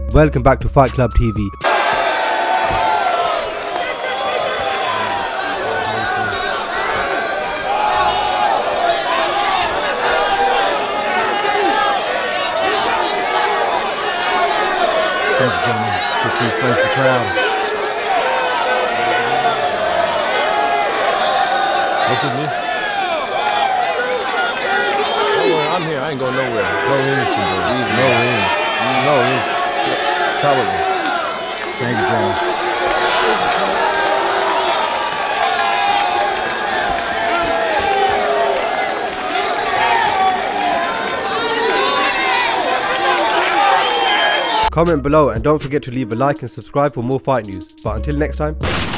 Welcome back to Fight Club TV. Thank you, gentlemen. Please face the crowd. Look at me. Don't worry, I'm here. I ain't going nowhere. No rings, no rings. No rings. Solidly. Thank you, gentlemen. Comment below and don't forget to leave a like and subscribe for more fight news. But until next time.